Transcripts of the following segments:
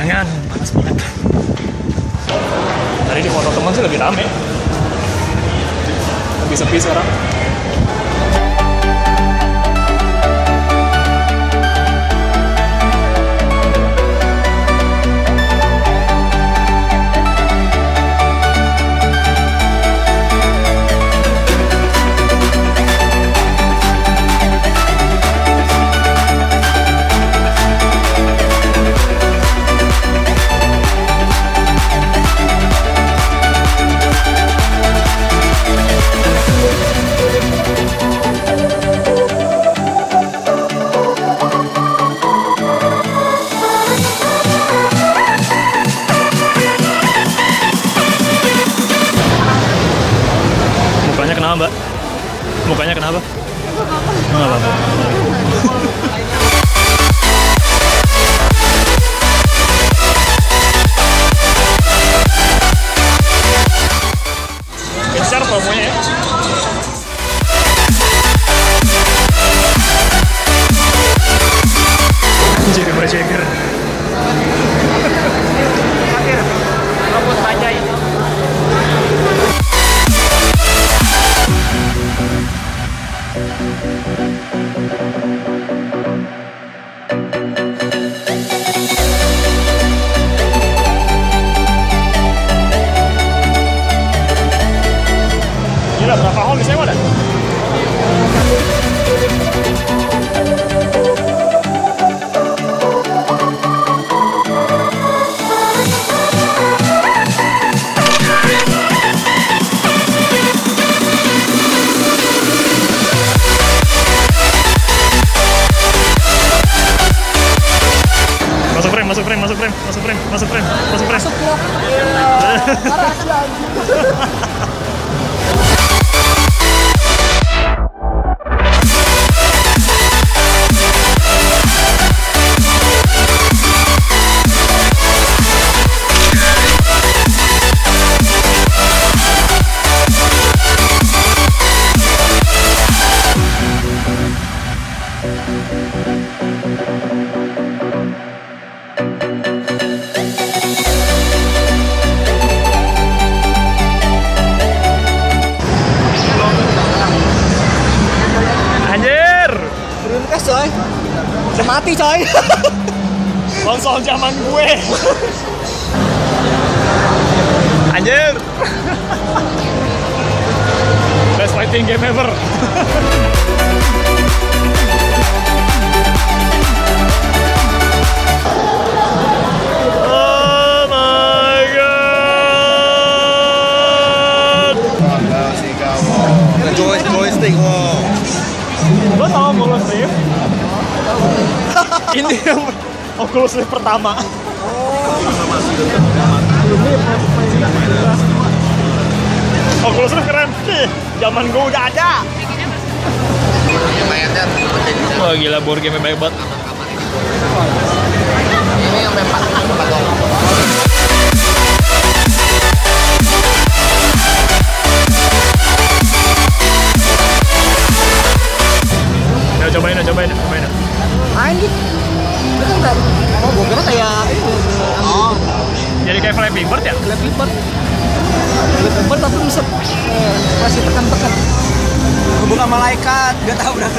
Jangan, panas banget. Tadi di foto teman sih lebih rame. Lebih sepi sekarang. Mukanya kenapa, Mbak? Mukanya kenapa? Nggak apa-apa. Besar promonya ya. Jadi berceker. Robot baja itu. Gila, berapa hall disewa dah? Masuk frame. Masuk loh. Parah aja. Coy, udah mati coy. Konsol zaman gue. Anjir. Best fighting game ever. Oh my god. Makasih kamu. Joystick wow. Lo tau Oculus Rift? Ini yang Oculus Rift pertama. Oculus Rift keren. Zaman gue udah ada. Wah gila, board game banyak banget. Ini yang memang cobain. Main gitu. Betul nggak? Oh, gue kira kayak ini. Oh, Jadi kayak Flappy Bird ya? Flappy Bird tapi bisa masih tekan-tekan. Bukan malaikat, gak tahu berapa.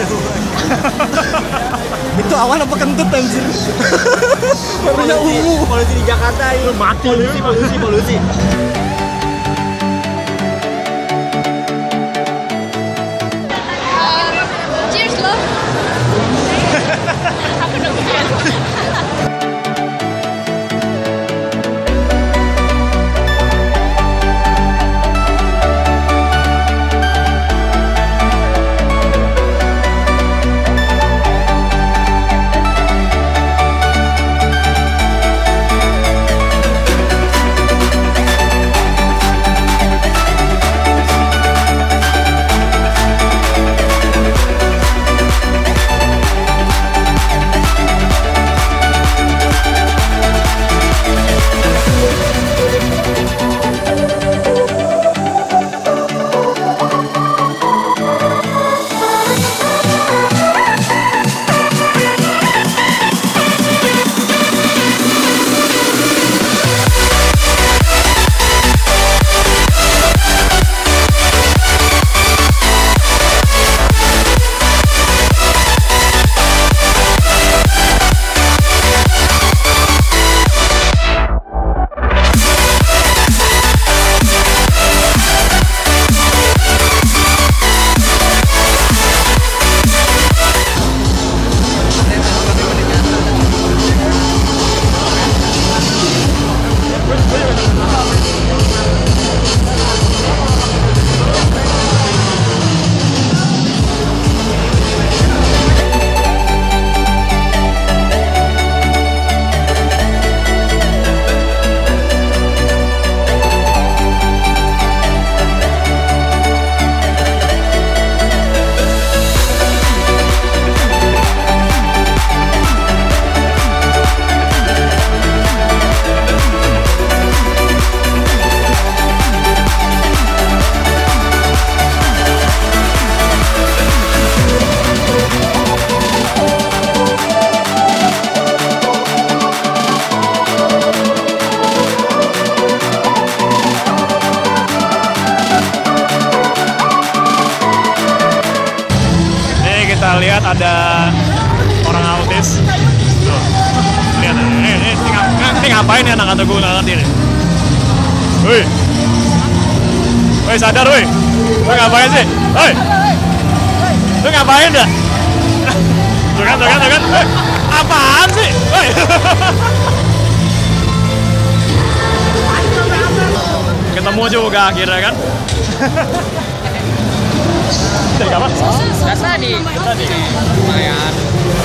Itu awan apa kentut anjir? Warnanya ungu. Polusi di Jakarta itu Mati polusi. Cheers loh. Aku udah bukan. kita lihat ada orang autis. Tuh. Lihat, ini ngapain nih anak gue nggak ngerti nih. Woi sadar woi. Lu ngapain sih? Woi. Lu ngapain dah? Tuh kan. Apaan sih? Woi. Ketemu juga akhirnya kan? Dari kapan? Tadi. Lumayan.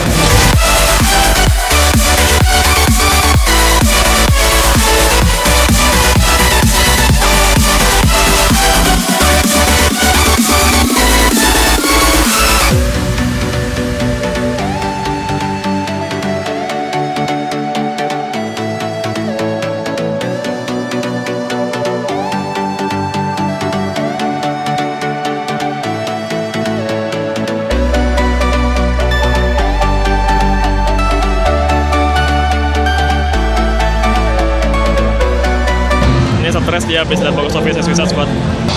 Stres dia habis lihat box office Suicide Squad.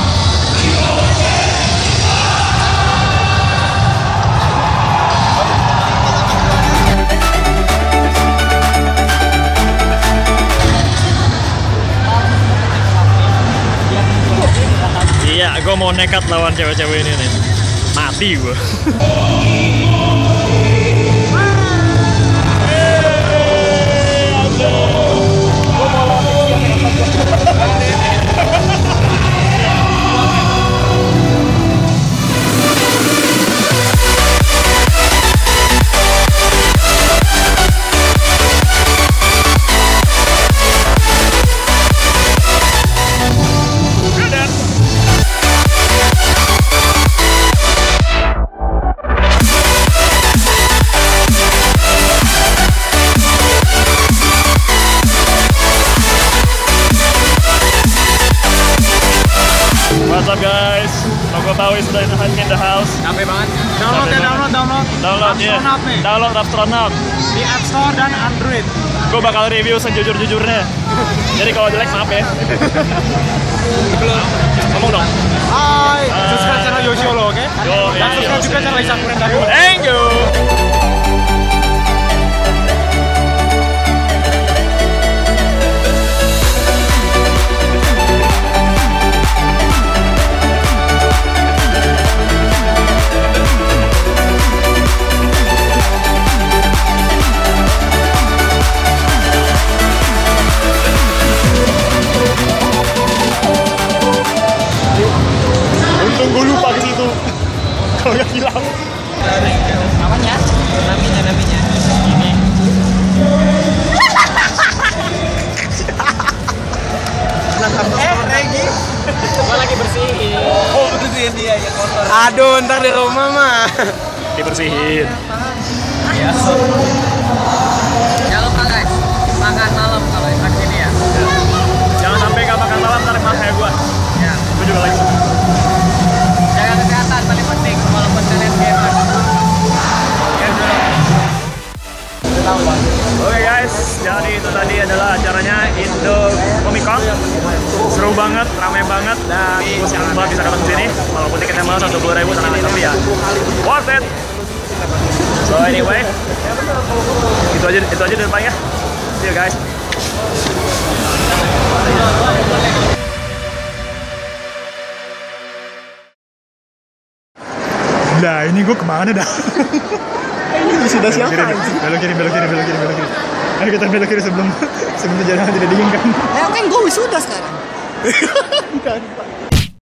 Iya, gue mau nekat lawan cewek-cewek ini nih. Mati gue. What's up guys? Logo Tawi sudah in the house. Capek banget. Download ya. Download Astronaut Di App Store dan Android. Gue bakal review sejujur-jujurnya. Jadi kalau jelek maaf ya. Belum. Ngomong dong. Hai. Subscribe channel Yoshio oke? Dan subscribe juga channel Isakuren Dago. Thank you. Untung gue lupa ke situ. Kalau nggak hilang. Namanya? Ini. Regi. Gua lagi bersihin. Oh, bersihin dia yang kotor. Aduh, ntar di rumah mah. Dibersihin. Ya. Jangan lupa guys, makan malam kalau yang ini ya. Jangan sampai nggak makan malam ntar malah kayak gue. Ya. Gue juga lagi. Jaga kesehatan paling penting walaupun kalian gamer. Oke guys, jadi itu tadi adalah acaranya Indo Comic Con. Seru banget, ramai banget, dan gue senang banget bisa datang sini. Walaupun tiketnya mahal 120.000 tapi ya worth it. So anyway, itu aja di depannya. See you guys. Nah ini gue kemana dah? Ini sudah siapa? Belok kiri. Ayo kita belok kiri sebelum perjalanan tidak diinginkan. Ya kan gue wisuda sekarang. Bukan.